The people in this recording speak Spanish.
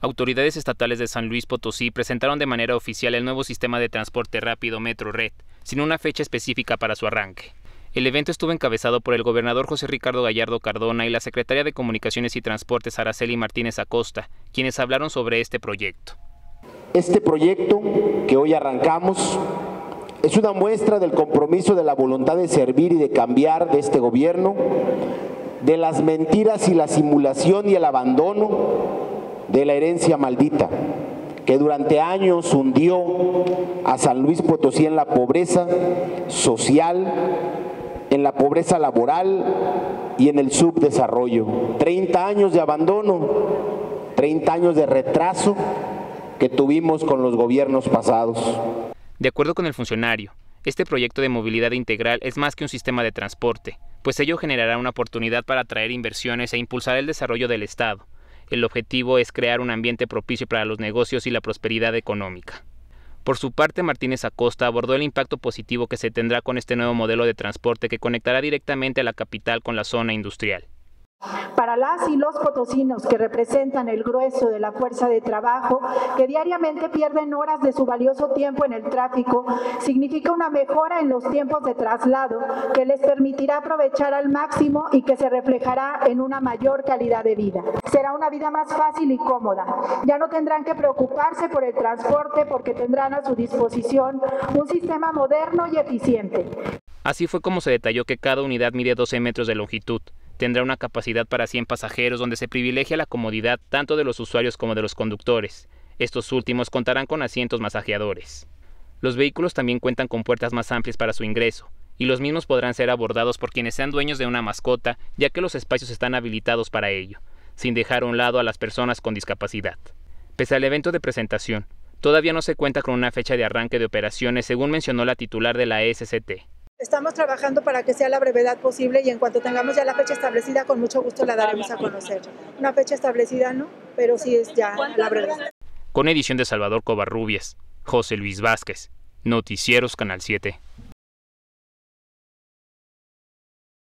Autoridades estatales de San Luis Potosí presentaron de manera oficial el nuevo sistema de transporte rápido Metro Red, sin una fecha específica para su arranque. El evento estuvo encabezado por el gobernador José Ricardo Gallardo Cardona y la secretaria de Comunicaciones y Transportes Araceli Martínez Acosta, quienes hablaron sobre este proyecto. Este proyecto que hoy arrancamos es una muestra del compromiso de la voluntad de servir y de cambiar de este gobierno, de las mentiras y la simulación y el abandono de la herencia maldita que durante años hundió a San Luis Potosí en la pobreza social, en la pobreza laboral y en el subdesarrollo. 30 años de abandono, 30 años de retraso que tuvimos con los gobiernos pasados. De acuerdo con el funcionario, este proyecto de movilidad integral es más que un sistema de transporte, pues ello generará una oportunidad para atraer inversiones e impulsar el desarrollo del Estado. El objetivo es crear un ambiente propicio para los negocios y la prosperidad económica. Por su parte, Martínez Acosta abordó el impacto positivo que se tendrá con este nuevo modelo de transporte que conectará directamente a la capital con la zona industrial. Para las y los potosinos que representan el grueso de la fuerza de trabajo, que diariamente pierden horas de su valioso tiempo en el tráfico, significa una mejora en los tiempos de traslado que les permitirá aprovechar al máximo y que se reflejará en una mayor calidad de vida. Será una vida más fácil y cómoda. Ya no tendrán que preocuparse por el transporte porque tendrán a su disposición un sistema moderno y eficiente. Así fue como se detalló que cada unidad mide 12 metros de longitud. Tendrá una capacidad para 100 pasajeros donde se privilegia la comodidad tanto de los usuarios como de los conductores. Estos últimos contarán con asientos masajeadores. Los vehículos también cuentan con puertas más amplias para su ingreso, y los mismos podrán ser abordados por quienes sean dueños de una mascota, ya que los espacios están habilitados para ello, sin dejar a un lado a las personas con discapacidad. Pese al evento de presentación, todavía no se cuenta con una fecha de arranque de operaciones, según mencionó la titular de la SCT. Estamos trabajando para que sea la brevedad posible y en cuanto tengamos ya la fecha establecida, con mucho gusto la daremos a conocer. Una fecha establecida no, pero sí es ya la brevedad. Con edición de Salvador Covarrubias, José Luis Vázquez, Noticieros Canal 7.